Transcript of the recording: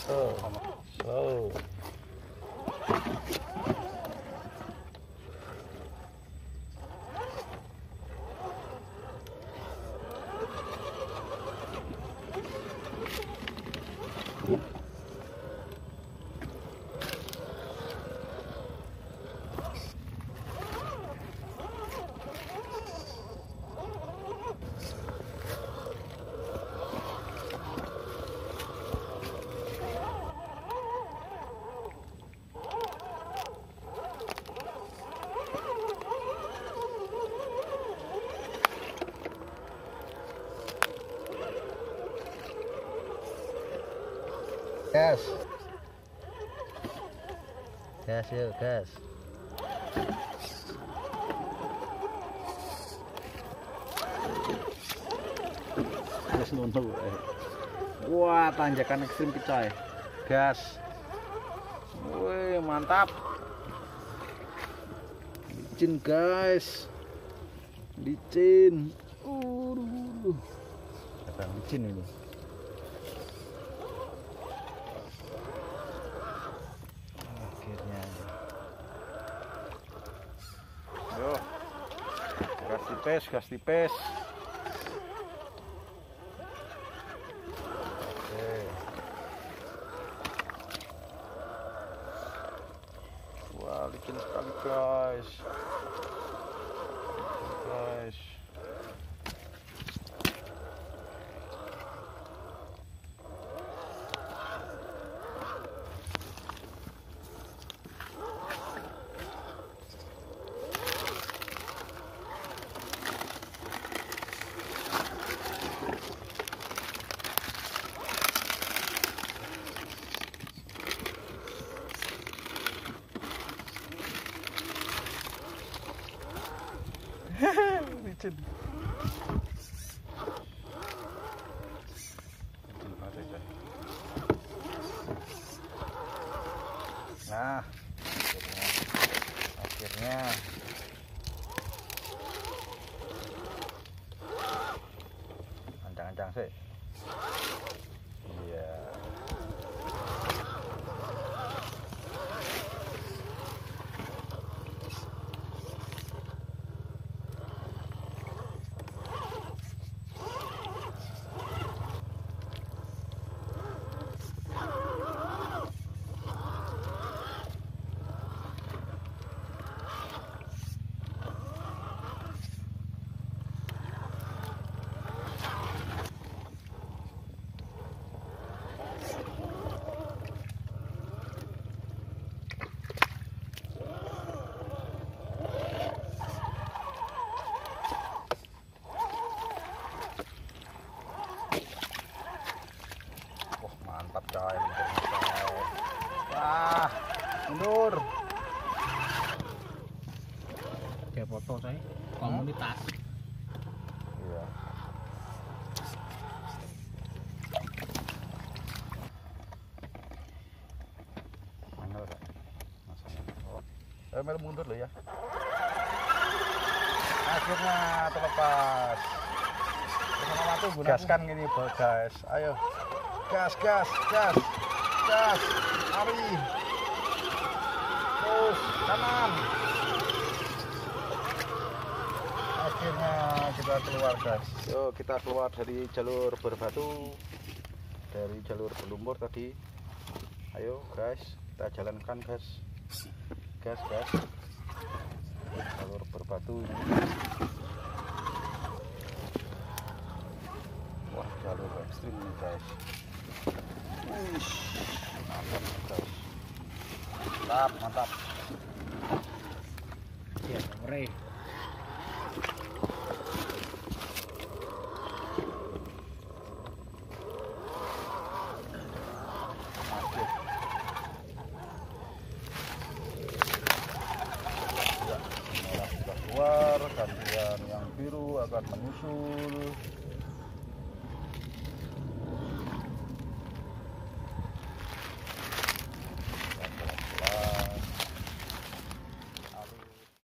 So. Gas. Gas yuk, gas. Gas nuntu. Wah, tanjakan ekstrim coy. Gas. Wih, mantap. Licin, guys. Licin. Kata licin ini. Ayo, gas tipis. Oke. Wah, licin sekali guys. Licin. Nah, akhirnya ancang-ancang sih. Iya. Coy. Wah, mundur. Kayak foto saya komunitas. Iya. Mana udah? Mel mundur loh ya. Akhirnya terlepas. Gaskan gini guys. Ayo. Gas, mari, terus kanan. Akhirnya kita keluar guys. Yuk kita keluar dari jalur berbatu, dari jalur berlumpur tadi. Ayo guys, kita jalankan guys. Gas, jalur berbatu ini. Wah, jalur ekstrim nih guys. Mantap guys. Mantap. Ya, ngeri. Sudah keluar, gantian yang biru akan menyusul.